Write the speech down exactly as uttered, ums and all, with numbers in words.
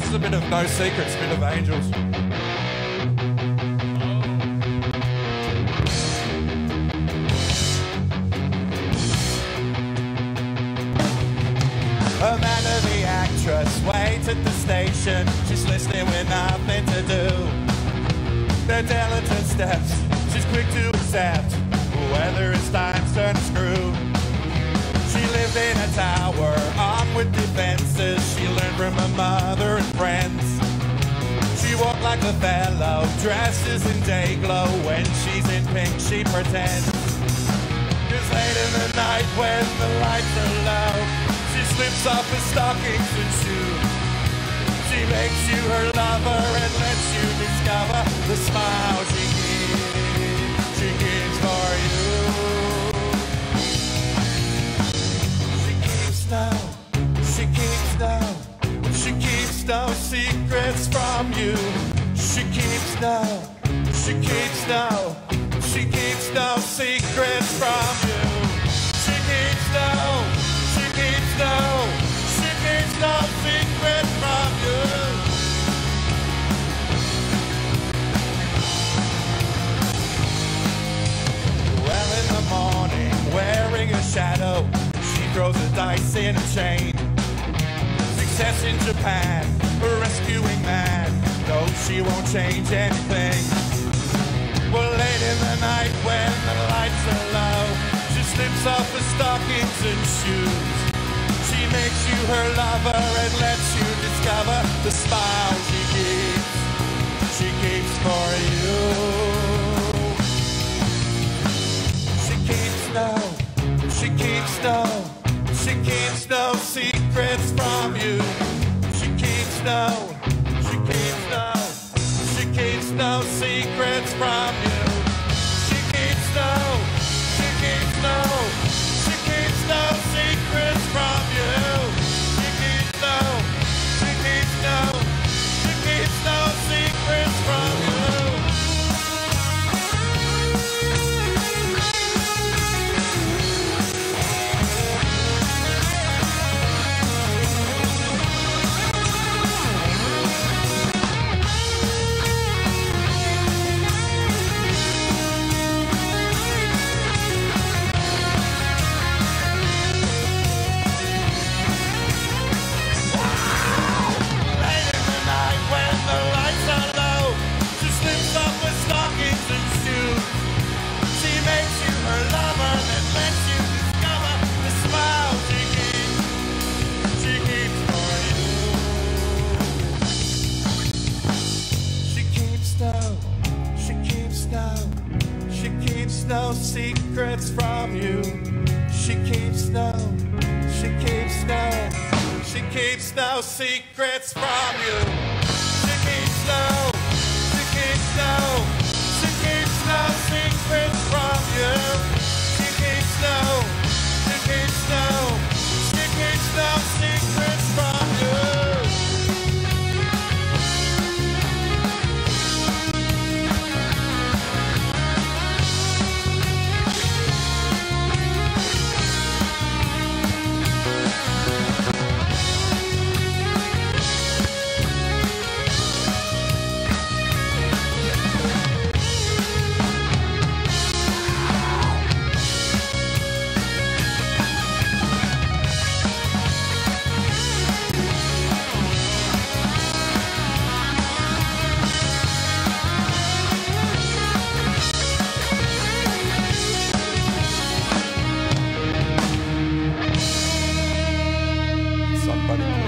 A bit of No Secrets, a bit of Angels. Amanda, the actress, waits at the station. She's listening with nothing to do. The diligent steps, she's quick to accept whether it's time's turn to screw. She lived in a tower, armed with defenses. She learned from her mother and friends. She walked like a fellow, dresses in day glow. When she's in pink, she pretends. Cause late in the night when the lights are low, she slips off her stockings and shoes. She makes you her lover and lets you discover the smile she gives, she gives for you. She keeps no, she keeps no, she keeps no secrets from you. She keeps no, she keeps no, she keeps no secrets from you. She keeps no, she keeps no, she keeps no secrets from you. Well, in the morning, wearing a shadow, she throws a dice in a chain. Success in Japan, a rescuing man. No, she won't change anything. Well, late in the night when the lights are low, she slips off her stockings and shoes. She makes you her lover and lets you discover the smile she keeps, she keeps for you. She keeps no, she keeps no, she keeps no secrets from you. She keeps no, she keeps no, she keeps no secrets from you. She keeps no, she keeps no, she keeps no secrets from you. She keeps no, she keeps no, she keeps no secrets from you. No secrets from you. She keeps no, she keeps no, she keeps no secrets from you. She keeps no, she keeps no, she keeps no secrets from you. She keeps no, she keeps no, she keeps no secrets from you. Somebody